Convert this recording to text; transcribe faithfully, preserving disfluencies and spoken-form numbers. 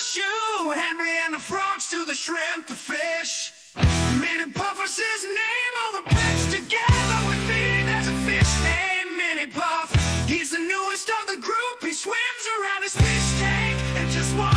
shoe, Henry and the frogs to the shrimp, the fish. Minnie Puffer's his name, all the pets together with me. There's a fish named Minnie Puff. He's the newest of the group. He swims around his fish tank and just walks